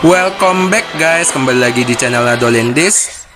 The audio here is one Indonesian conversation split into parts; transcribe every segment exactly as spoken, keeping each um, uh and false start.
Welcome back guys, kembali lagi di channel Nadolendis.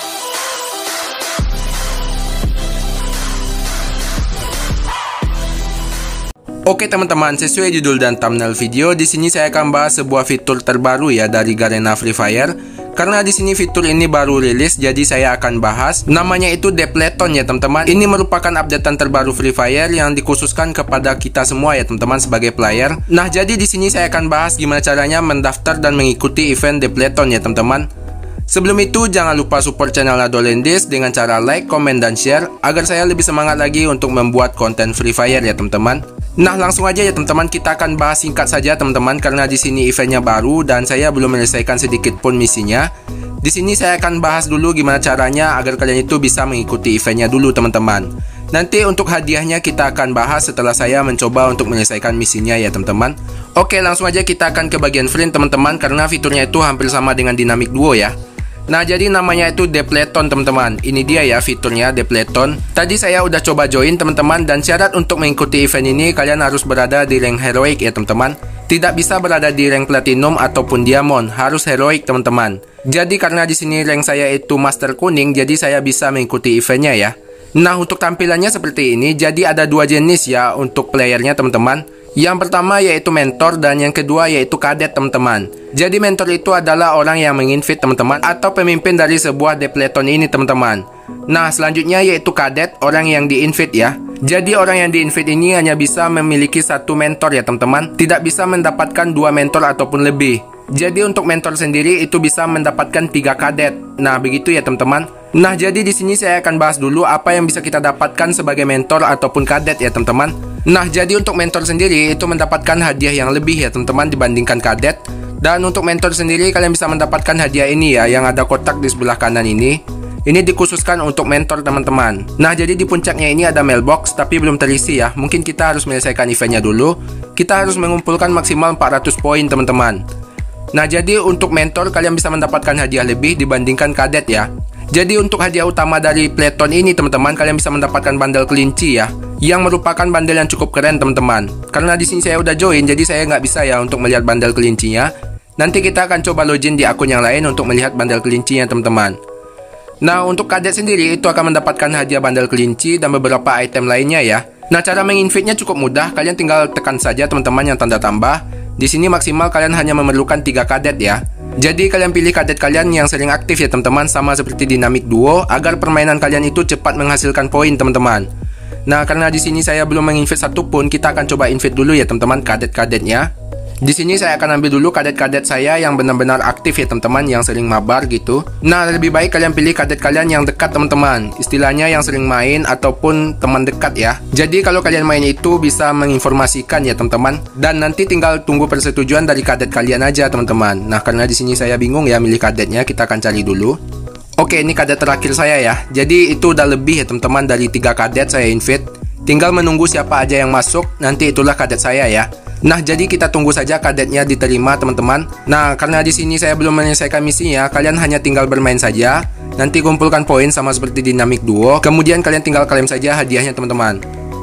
Oke teman-teman, sesuai judul dan thumbnail video, di sini saya akan bahas sebuah fitur terbaru ya dari Garena Free Fire. Karena di sini fitur ini baru rilis, jadi saya akan bahas. Namanya itu Depleton ya teman-teman. Ini merupakan updatean terbaru Free Fire yang dikhususkan kepada kita semua ya teman-teman sebagai player. Nah, jadi di sini saya akan bahas gimana caranya mendaftar dan mengikuti event Depleton ya teman-teman. Sebelum itu, jangan lupa support channel Nadolendis dengan cara like, comment, dan share agar saya lebih semangat lagi untuk membuat konten Free Fire ya teman-teman. Nah, langsung aja ya teman-teman, kita akan bahas singkat saja teman-teman karena di sini eventnya baru dan saya belum menyelesaikan sedikit pun misinya. Di sini saya akan bahas dulu gimana caranya agar kalian itu bisa mengikuti eventnya dulu teman-teman. Nanti untuk hadiahnya kita akan bahas setelah saya mencoba untuk menyelesaikan misinya ya teman-teman. Oke, langsung aja kita akan ke bagian friend teman-teman karena fiturnya itu hampir sama dengan Dynamic Duo ya. Nah, jadi namanya itu Depleton teman-teman. Ini dia ya fiturnya Depleton. Tadi saya udah coba join teman-teman, dan syarat untuk mengikuti event ini kalian harus berada di rank heroic ya teman-teman. Tidak bisa berada di rank platinum ataupun diamond, harus heroic teman-teman. Jadi karena di sini rank saya itu master kuning, jadi saya bisa mengikuti eventnya ya. Nah, untuk tampilannya seperti ini. Jadi ada dua jenis ya untuk playernya teman-teman. Yang pertama yaitu mentor dan yang kedua yaitu kadet teman-teman. Jadi mentor itu adalah orang yang menginvite teman-teman atau pemimpin dari sebuah Depleton ini teman-teman. Nah, selanjutnya yaitu kadet, orang yang diinvite ya. Jadi orang yang diinvite ini hanya bisa memiliki satu mentor ya teman-teman. Tidak bisa mendapatkan dua mentor ataupun lebih. Jadi untuk mentor sendiri itu bisa mendapatkan tiga kadet. Nah, begitu ya teman-teman. Nah, jadi di sini saya akan bahas dulu apa yang bisa kita dapatkan sebagai mentor ataupun kadet ya teman-teman. Nah, jadi untuk mentor sendiri itu mendapatkan hadiah yang lebih ya teman-teman dibandingkan kadet. Dan untuk mentor sendiri kalian bisa mendapatkan hadiah ini ya, yang ada kotak di sebelah kanan ini. Ini dikhususkan untuk mentor teman-teman. Nah, jadi di puncaknya ini ada mailbox tapi belum terisi ya. Mungkin kita harus menyelesaikan eventnya dulu. Kita harus mengumpulkan maksimal empat ratus poin teman-teman. Nah, jadi untuk mentor kalian bisa mendapatkan hadiah lebih dibandingkan kadet ya. Jadi untuk hadiah utama dari Pleton ini teman-teman, kalian bisa mendapatkan bandel kelinci ya, yang merupakan bandel yang cukup keren teman-teman. Karena di sini saya udah join, jadi saya nggak bisa ya untuk melihat bandel kelincinya. Nanti kita akan coba login di akun yang lain untuk melihat bandel kelincinya teman-teman. Nah, untuk kadet sendiri itu akan mendapatkan hadiah bandel kelinci dan beberapa item lainnya ya. Nah, cara menginvite-nya cukup mudah, kalian tinggal tekan saja teman-teman yang tanda tambah. Di sini maksimal kalian hanya memerlukan tiga kadet ya. Jadi kalian pilih kadet kalian yang sering aktif ya teman-teman, sama seperti Dynamic Duo agar permainan kalian itu cepat menghasilkan poin teman-teman. Nah, karena di sini saya belum menginvite satu pun, kita akan coba invite dulu ya teman-teman kadet-kadetnya. Di sini saya akan ambil dulu kadet-kadet saya yang benar-benar aktif ya teman-teman, yang sering mabar gitu. Nah, lebih baik kalian pilih kadet kalian yang dekat teman-teman. Istilahnya yang sering main ataupun teman dekat ya. Jadi kalau kalian main itu bisa menginformasikan ya teman-teman. Dan nanti tinggal tunggu persetujuan dari kadet kalian aja teman-teman. Nah, karena di sini saya bingung ya milih kadetnya, kita akan cari dulu. Oke, ini kadet terakhir saya ya. Jadi itu udah lebih ya teman-teman, dari tiga kadet saya invite. Tinggal menunggu siapa aja yang masuk, nanti itulah kadet saya ya. Nah, jadi kita tunggu saja kadetnya diterima teman-teman. Nah, karena di sini saya belum menyelesaikan misinya, kalian hanya tinggal bermain saja. Nanti kumpulkan poin sama seperti Dynamic Duo. Kemudian kalian tinggal klaim saja hadiahnya teman-teman.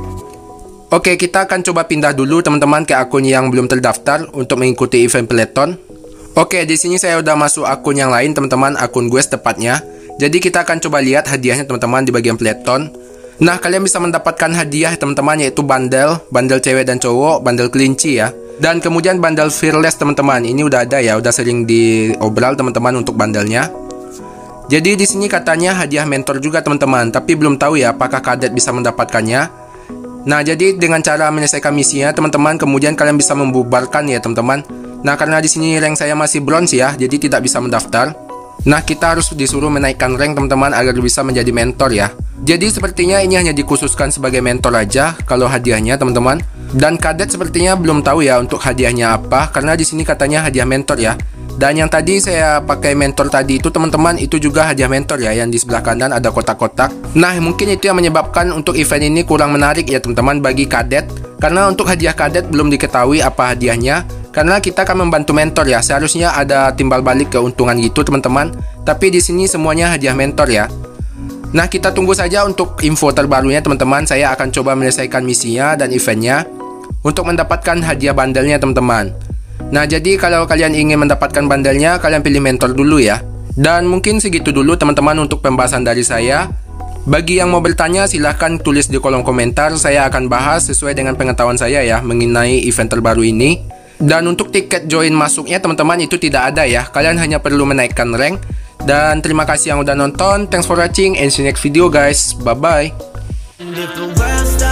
Oke, kita akan coba pindah dulu teman-teman ke akun yang belum terdaftar untuk mengikuti event Pleton. Oke, di sini saya udah masuk akun yang lain teman-teman, akun gue tepatnya. Jadi kita akan coba lihat hadiahnya teman-teman di bagian Pleton. Nah, kalian bisa mendapatkan hadiah teman-teman, yaitu bandel, bandel cewek dan cowok, bandel kelinci ya. Dan kemudian bandel fearless teman-teman. Ini udah ada ya, udah sering diobral teman-teman untuk bandelnya. Jadi di sini katanya hadiah mentor juga teman-teman, tapi belum tahu ya apakah kadet bisa mendapatkannya. Nah, jadi dengan cara menyelesaikan misinya teman-teman, kemudian kalian bisa membubarkan ya teman-teman. Nah, karena di sini rank saya masih bronze ya, jadi tidak bisa mendaftar. Nah, kita harus disuruh menaikkan rank teman-teman agar bisa menjadi mentor ya. Jadi sepertinya ini hanya dikhususkan sebagai mentor aja kalau hadiahnya teman-teman. Dan kadet sepertinya belum tahu ya untuk hadiahnya apa, karena di sini katanya hadiah mentor ya. Dan yang tadi saya pakai mentor tadi itu teman-teman, itu juga hadiah mentor ya, yang di sebelah kanan ada kotak-kotak. Nah, mungkin itu yang menyebabkan untuk event ini kurang menarik ya teman-teman bagi kadet. Karena untuk hadiah kadet belum diketahui apa hadiahnya. Karena kita akan membantu mentor ya, seharusnya ada timbal balik keuntungan gitu teman-teman. Tapi di sini semuanya hadiah mentor ya. Nah, kita tunggu saja untuk info terbarunya teman-teman. Saya akan coba menyelesaikan misinya dan eventnya untuk mendapatkan hadiah bandelnya teman-teman. Nah, jadi kalau kalian ingin mendapatkan bandelnya, kalian pilih mentor dulu ya. Dan mungkin segitu dulu teman-teman untuk pembahasan dari saya. Bagi yang mau bertanya, silahkan tulis di kolom komentar. Saya akan bahas sesuai dengan pengetahuan saya ya mengenai event terbaru ini. Dan untuk tiket join masuknya teman-teman itu tidak ada ya. Kalian hanya perlu menaikkan rank. Dan terima kasih yang udah nonton. Thanks for watching and see you next video guys. Bye bye.